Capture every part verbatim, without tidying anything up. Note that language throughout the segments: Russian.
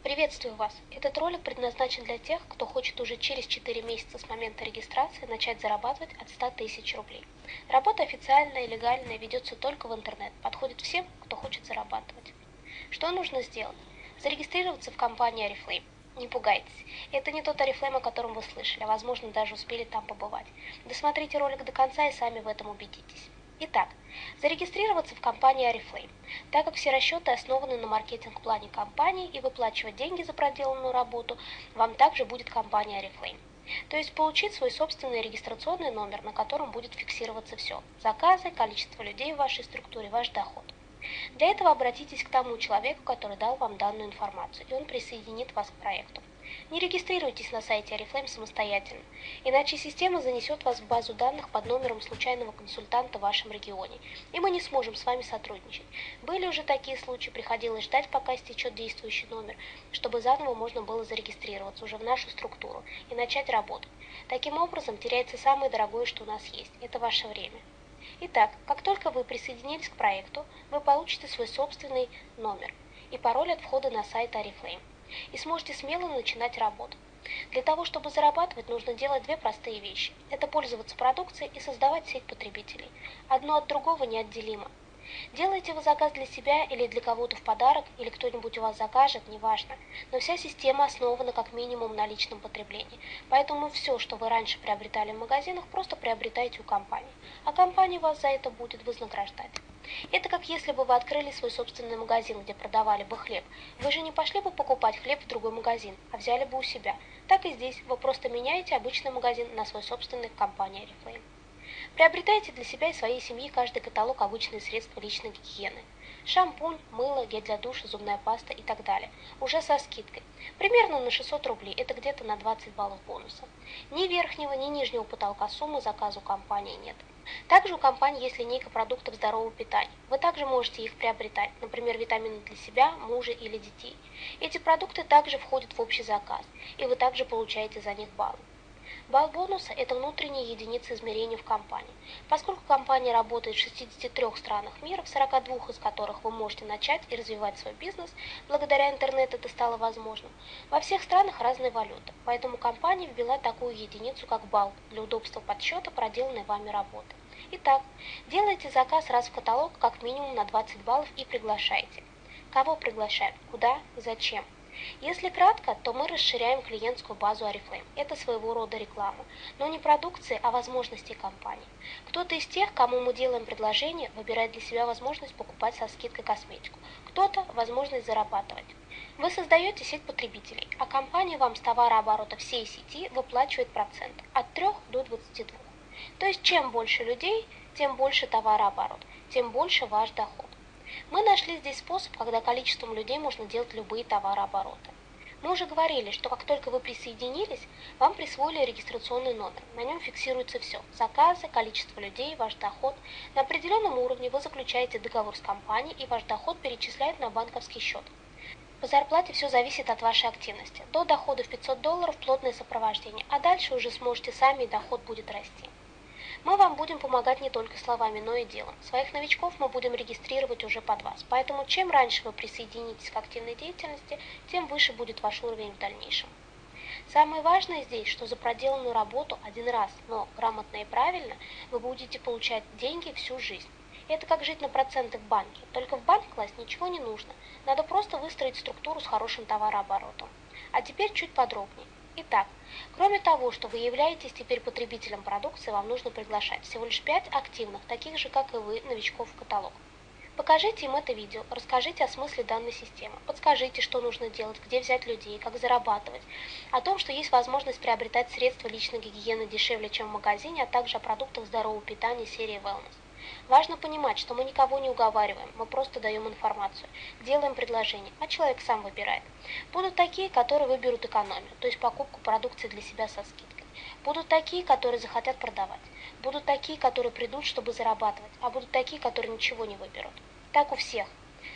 Приветствую вас! Этот ролик предназначен для тех, кто хочет уже через четыре месяца с момента регистрации начать зарабатывать от ста тысяч рублей. Работа официальная и легальная, ведется только в интернет, подходит всем, кто хочет зарабатывать. Что нужно сделать? Зарегистрироваться в компании Oriflame. Не пугайтесь, это не тот Oriflame, о котором вы слышали, а возможно даже успели там побывать. Досмотрите ролик до конца и сами в этом убедитесь. Итак, зарегистрироваться в компании Oriflame. Так как все расчеты основаны на маркетинг-плане компании и выплачивать деньги за проделанную работу, вам также будет компания Oriflame. То есть получить свой собственный регистрационный номер, на котором будет фиксироваться все – заказы, количество людей в вашей структуре, ваш доход. Для этого обратитесь к тому человеку, который дал вам данную информацию, и он присоединит вас к проекту. Не регистрируйтесь на сайте Oriflame самостоятельно, иначе система занесет вас в базу данных под номером случайного консультанта в вашем регионе, и мы не сможем с вами сотрудничать. Были уже такие случаи, приходилось ждать, пока истечет действующий номер, чтобы заново можно было зарегистрироваться уже в нашу структуру и начать работать. Таким образом, теряется самое дорогое, что у нас есть – это ваше время. Итак, как только вы присоединились к проекту, вы получите свой собственный номер и пароль от входа на сайт Oriflame и сможете смело начинать работу. Для того, чтобы зарабатывать, нужно делать две простые вещи. Это пользоваться продукцией и создавать сеть потребителей. Одно от другого неотделимо. Делаете вы заказ для себя или для кого-то в подарок, или кто-нибудь у вас закажет, неважно. Но вся система основана как минимум на личном потреблении. Поэтому все, что вы раньше приобретали в магазинах, просто приобретайте у компании. А компания вас за это будет вознаграждать. Это как если бы вы открыли свой собственный магазин, где продавали бы хлеб. Вы же не пошли бы покупать хлеб в другой магазин, а взяли бы у себя. Так и здесь вы просто меняете обычный магазин на свой собственный в компании Oriflame. Приобретайте для себя и своей семьи каждый каталог обычных средств личной гигиены. Шампунь, мыло, гель для душа, зубная паста и так далее. Уже со скидкой. Примерно на шестьсот рублей, это где-то на двадцать баллов бонуса. Ни верхнего, ни нижнего потолка суммы заказа у компании нет. Также у компании есть линейка продуктов здорового питания. Вы также можете их приобретать, например, витамины для себя, мужа или детей. Эти продукты также входят в общий заказ, и вы также получаете за них баллы. Балл бонуса – это внутренняя единица измерения в компании. Поскольку компания работает в шестидесяти трёх странах мира, в сорока двух из которых вы можете начать и развивать свой бизнес, благодаря интернету это стало возможным, во всех странах разная валюта, поэтому компания ввела такую единицу, как балл, для удобства подсчета проделанной вами работы. Итак, делайте заказ раз в каталог как минимум на двадцать баллов и приглашайте. Кого приглашаем, куда и зачем? Если кратко, то мы расширяем клиентскую базу Oriflame. Это своего рода реклама, но не продукции, а возможностей компании. Кто-то из тех, кому мы делаем предложение, выбирает для себя возможность покупать со скидкой косметику, кто-то – возможность зарабатывать. Вы создаете сеть потребителей, а компания вам с товарооборота всей сети выплачивает процент от трёх до двадцати двух. То есть чем больше людей, тем больше товарооборот, тем больше ваш доход. Мы нашли здесь способ, когда количеством людей можно делать любые товарообороты. Мы уже говорили, что как только вы присоединились, вам присвоили регистрационный номер. На нем фиксируется все – заказы, количество людей, ваш доход. На определенном уровне вы заключаете договор с компанией, и ваш доход перечисляют на банковский счет. По зарплате все зависит от вашей активности. До дохода в пятьсот долларов плотное сопровождение, а дальше уже сможете сами, и доход будет расти. Мы вам будем помогать не только словами, но и делом. Своих новичков мы будем регистрировать уже под вас, поэтому чем раньше вы присоединитесь к активной деятельности, тем выше будет ваш уровень в дальнейшем. Самое важное здесь, что за проделанную работу один раз, но грамотно и правильно, вы будете получать деньги всю жизнь. Это как жить на проценты в банке, только в банк класть ничего не нужно, надо просто выстроить структуру с хорошим товарооборотом. А теперь чуть подробнее. Итак, кроме того, что вы являетесь теперь потребителем продукции, вам нужно приглашать всего лишь пять активных, таких же, как и вы, новичков в каталог. Покажите им это видео, расскажите о смысле данной системы, подскажите, что нужно делать, где взять людей, как зарабатывать, о том, что есть возможность приобретать средства личной гигиены дешевле, чем в магазине, а также о продуктах здорового питания серии Wellness. Важно понимать, что мы никого не уговариваем, мы просто даем информацию, делаем предложение, а человек сам выбирает. Будут такие, которые выберут экономию, то есть покупку продукции для себя со скидкой. Будут такие, которые захотят продавать. Будут такие, которые придут, чтобы зарабатывать, а будут такие, которые ничего не выберут. Так у всех.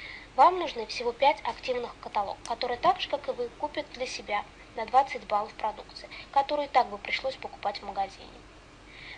Вам нужны всего пять активных каталогов, которые так же, как и вы, купят для себя на двадцать баллов продукции, которую и так бы пришлось покупать в магазине.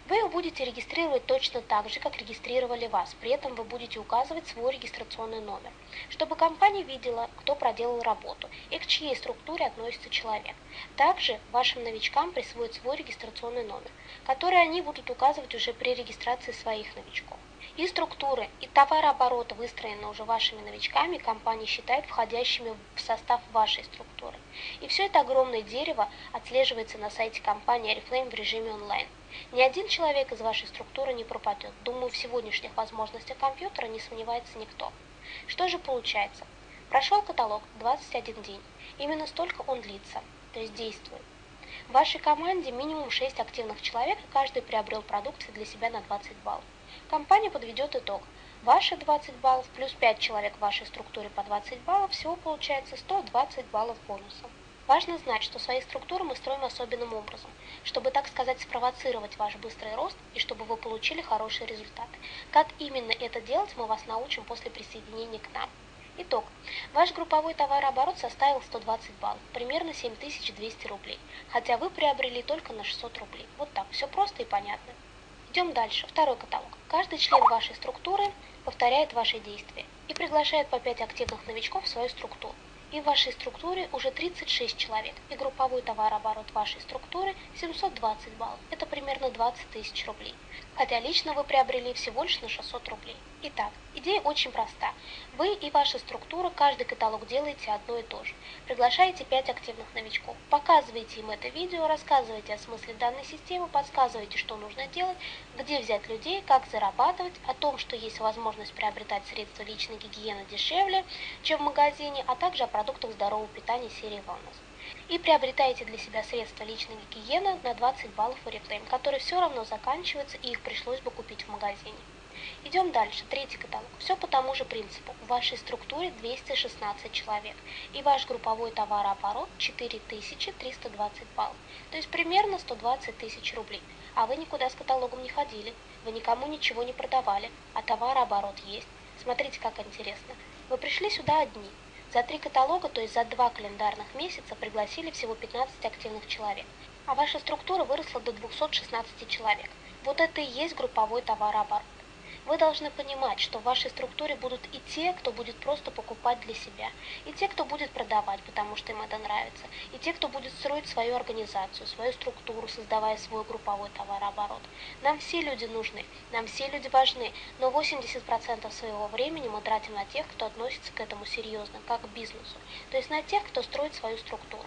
Вы их будете регистрировать точно так же, как регистрировали вас. При этом вы будете указывать свой регистрационный номер, чтобы компания видела, кто проделал работу и к чьей структуре относится человек. Также вашим новичкам присвоят свой регистрационный номер, который они будут указывать уже при регистрации своих новичков. И структуры, и товарооборот, выстроенные уже вашими новичками, компания считает входящими в состав вашей структуры. И все это огромное дерево отслеживается на сайте компании Oriflame в режиме онлайн. Ни один человек из вашей структуры не пропадет. Думаю, в сегодняшних возможностях компьютера не сомневается никто. Что же получается? Прошел каталог двадцать один день. Именно столько он длится, то есть действует. В вашей команде минимум шесть активных человек, и каждый приобрел продукцию для себя на двадцать баллов. Компания подведет итог. Ваши двадцать баллов плюс пять человек в вашей структуре по двадцать баллов, всего получается сто двадцать баллов бонуса. Важно знать, что свои структуры мы строим особенным образом, чтобы, так сказать, спровоцировать ваш быстрый рост и чтобы вы получили хорошие результаты. Как именно это делать, мы вас научим после присоединения к нам. Итог. Ваш групповой товарооборот составил сто двадцать баллов, примерно семь тысяч двести рублей, хотя вы приобрели только на шестьсот рублей. Вот так, все просто и понятно. Идем дальше. Второй каталог. Каждый член вашей структуры повторяет ваши действия и приглашает по пять активных новичков в свою структуру. И в вашей структуре уже тридцать шесть человек, и групповой товарооборот вашей структуры семьсот двадцать баллов. Это примерно двадцать тысяч рублей. Хотя лично вы приобрели всего лишь на шестьсот рублей. Итак, идея очень проста. Вы и ваша структура каждый каталог делаете одно и то же. Приглашаете пять активных новичков, показываете им это видео, рассказываете о смысле данной системы, подсказываете, что нужно делать, где взять людей, как зарабатывать, о том, что есть возможность приобретать средства личной гигиены дешевле, чем в магазине, а также о продуктах здорового питания серии Wellness. И приобретаете для себя средства личной гигиены на двадцать баллов Oriflame, которые все равно заканчиваются и их пришлось бы купить в магазине. Идем дальше. Третий каталог. Все по тому же принципу. В вашей структуре двести шестнадцать человек, и ваш групповой товарооборот четыре тысячи триста двадцать баллов, то есть примерно сто двадцать тысяч рублей. А вы никуда с каталогом не ходили, вы никому ничего не продавали, а товарооборот есть. Смотрите, как интересно. Вы пришли сюда одни. За три каталога, то есть за два календарных месяца, пригласили всего пятнадцать активных человек, а ваша структура выросла до двухсот шестнадцати человек. Вот это и есть групповой товарооборот. Вы должны понимать, что в вашей структуре будут и те, кто будет просто покупать для себя, и те, кто будет продавать, потому что им это нравится, и те, кто будет строить свою организацию, свою структуру, создавая свой групповой товарооборот. Нам все люди нужны, нам все люди важны, но восемьдесят процентов своего времени мы тратим на тех, кто относится к этому серьезно, как к бизнесу, то есть на тех, кто строит свою структуру.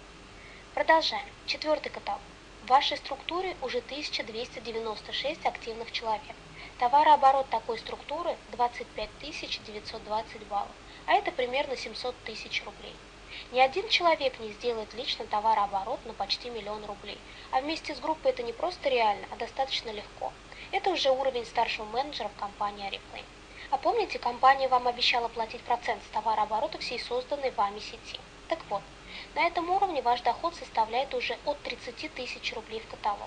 Продолжаем. Четвертый каталог. В вашей структуре уже тысяча двести девяносто шесть активных человек. Товарооборот такой структуры двадцать пять тысяч девятьсот двадцать баллов, а это примерно семьсот тысяч рублей. Ни один человек не сделает лично товарооборот на почти миллион рублей, а вместе с группой это не просто реально, а достаточно легко. Это уже уровень старшего менеджера в компании Oriflame. А помните, компания вам обещала платить процент с товарооборота всей созданной вами сети? Так вот, на этом уровне ваш доход составляет уже от тридцати тысяч рублей в каталог.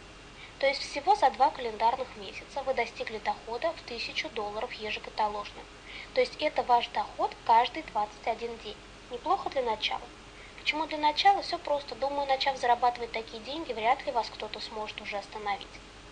То есть всего за два календарных месяца вы достигли дохода в тысячу долларов ежекаталожно. То есть это ваш доход каждый двадцать один день. Неплохо для начала. Почему для начала? Все просто. Думаю, начав зарабатывать такие деньги, вряд ли вас кто-то сможет уже остановить.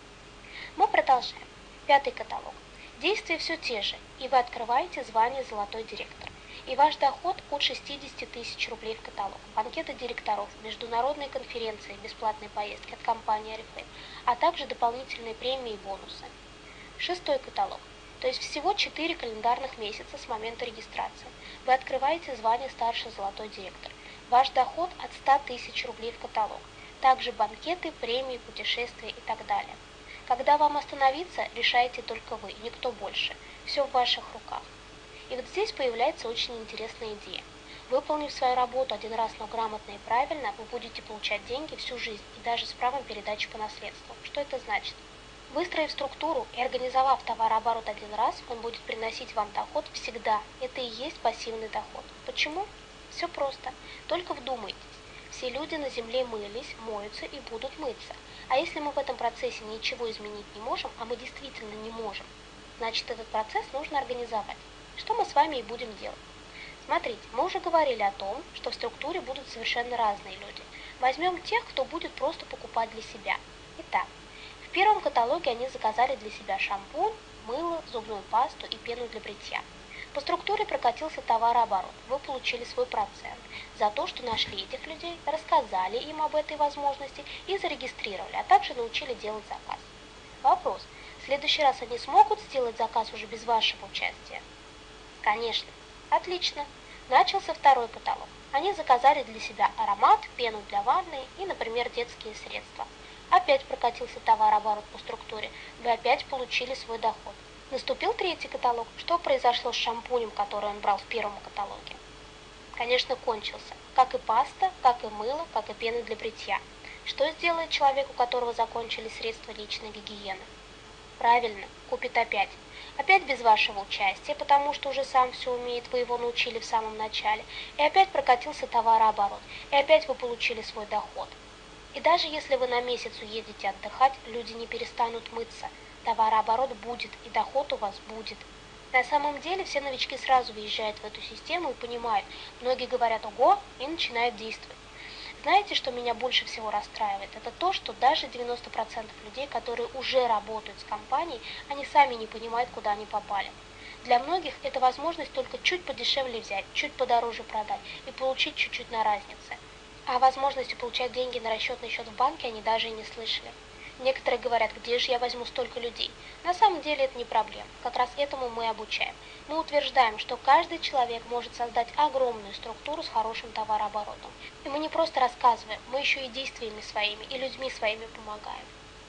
Мы продолжаем. Пятый каталог. Действия все те же, и вы открываете звание «Золотой директор». И ваш доход от шестидесяти тысяч рублей в каталог, банкеты директоров, международные конференции, бесплатные поездки от компании Oriflame, а также дополнительные премии и бонусы. Шестой каталог, то есть всего четыре календарных месяца с момента регистрации. Вы открываете звание «Старший золотой директор». Ваш доход от ста тысяч рублей в каталог, также банкеты, премии, путешествия и так далее. Когда вам остановиться, решаете только вы, никто больше. Все в ваших руках. И вот здесь появляется очень интересная идея. Выполнив свою работу один раз, но грамотно и правильно, вы будете получать деньги всю жизнь и даже с правом передачи по наследству. Что это значит? Выстроив структуру и организовав товарооборот один раз, он будет приносить вам доход всегда. Это и есть пассивный доход. Почему? Все просто. Только вдумайтесь. Все люди на земле мылись, моются и будут мыться. А если мы в этом процессе ничего изменить не можем, а мы действительно не можем, значит, этот процесс нужно организовать. Что мы с вами и будем делать. Смотрите, мы уже говорили о том, что в структуре будут совершенно разные люди. Возьмем тех, кто будет просто покупать для себя. Итак, в первом каталоге они заказали для себя шампунь, мыло, зубную пасту и пену для бритья. По структуре прокатился товарооборот, вы получили свой процент за то, что нашли этих людей, рассказали им об этой возможности и зарегистрировали, а также научили делать заказ. Вопрос. В следующий раз они смогут сделать заказ уже без вашего участия? Конечно. Отлично. Начался второй каталог. Они заказали для себя аромат, пену для ванны и, например, детские средства. Опять прокатился товарооборот по структуре, вы опять получили свой доход. Наступил третий каталог. Что произошло с шампунем, который он брал в первом каталоге? Конечно, кончился. Как и паста, как и мыло, как и пена для бритья. Что сделает человек, у которого закончились средства личной гигиены? Правильно, купит опять. Опять без вашего участия, потому что уже сам все умеет, вы его научили в самом начале. И опять прокатился товарооборот. И опять вы получили свой доход. И даже если вы на месяц уедете отдыхать, люди не перестанут мыться. Товарооборот будет, и доход у вас будет. На самом деле все новички сразу въезжают в эту систему и понимают. Многие говорят «ого» и начинают действовать. Знаете, что меня больше всего расстраивает? Это то, что даже девяносто процентов людей, которые уже работают с компанией, они сами не понимают, куда они попали. Для многих это возможность только чуть подешевле взять, чуть подороже продать и получить чуть-чуть на разнице. А о возможности получать деньги на расчетный счет в банке они даже и не слышали. Некоторые говорят, где же я возьму столько людей? На самом деле это не проблема. Как раз этому мы обучаем. Мы утверждаем, что каждый человек может создать огромную структуру с хорошим товарооборотом. И мы не просто рассказываем, мы еще и действиями своими, и людьми своими помогаем.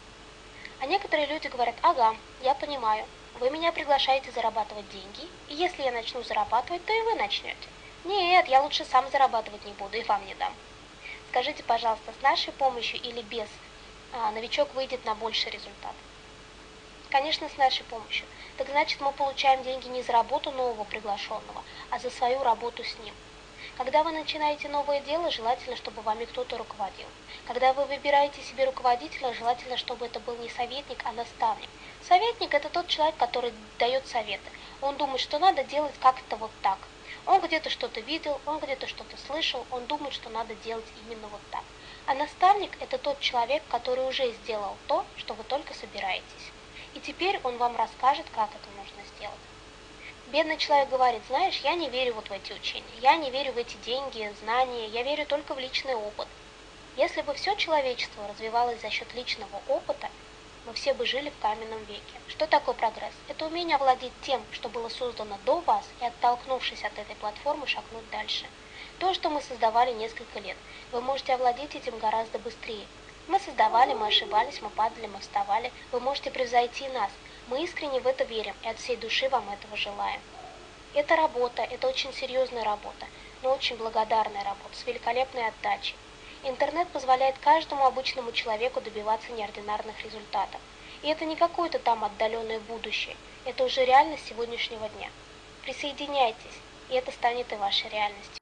А некоторые люди говорят, ага, я понимаю, вы меня приглашаете зарабатывать деньги, и если я начну зарабатывать, то и вы начнете. Нет, я лучше сам зарабатывать не буду и вам не дам. Скажите, пожалуйста, с нашей помощью или без а, новичок выйдет на больший результат? Конечно, с нашей помощью. Так значит, мы получаем деньги не за работу нового приглашенного, а за свою работу с ним. Когда вы начинаете новое дело, желательно, чтобы вами кто-то руководил. Когда вы выбираете себе руководителя, желательно, чтобы это был не советник, а наставник. Советник – это тот человек, который дает советы. Он думает, что надо делать как-то вот так. Он где-то что-то видел, он где-то что-то слышал, он думает, что надо делать именно вот так. А наставник – это тот человек, который уже сделал то, что вы только собираетесь. И теперь он вам расскажет, как это нужно сделать. Бедный человек говорит, знаешь, я не верю вот в эти учения, я не верю в эти деньги, знания, я верю только в личный опыт. Если бы все человечество развивалось за счет личного опыта, мы все бы жили в каменном веке. Что такое прогресс? Это умение овладеть тем, что было создано до вас, и оттолкнувшись от этой платформы, шагнуть дальше. То, что мы создавали несколько лет, вы можете овладеть этим гораздо быстрее. Мы создавали, мы ошибались, мы падали, мы вставали. Вы можете превзойти нас. Мы искренне в это верим и от всей души вам этого желаем. Это работа, это очень серьезная работа, но очень благодарная работа, с великолепной отдачей. Интернет позволяет каждому обычному человеку добиваться неординарных результатов. И это не какое-то там отдаленное будущее, это уже реальность сегодняшнего дня. Присоединяйтесь, и это станет и вашей реальностью.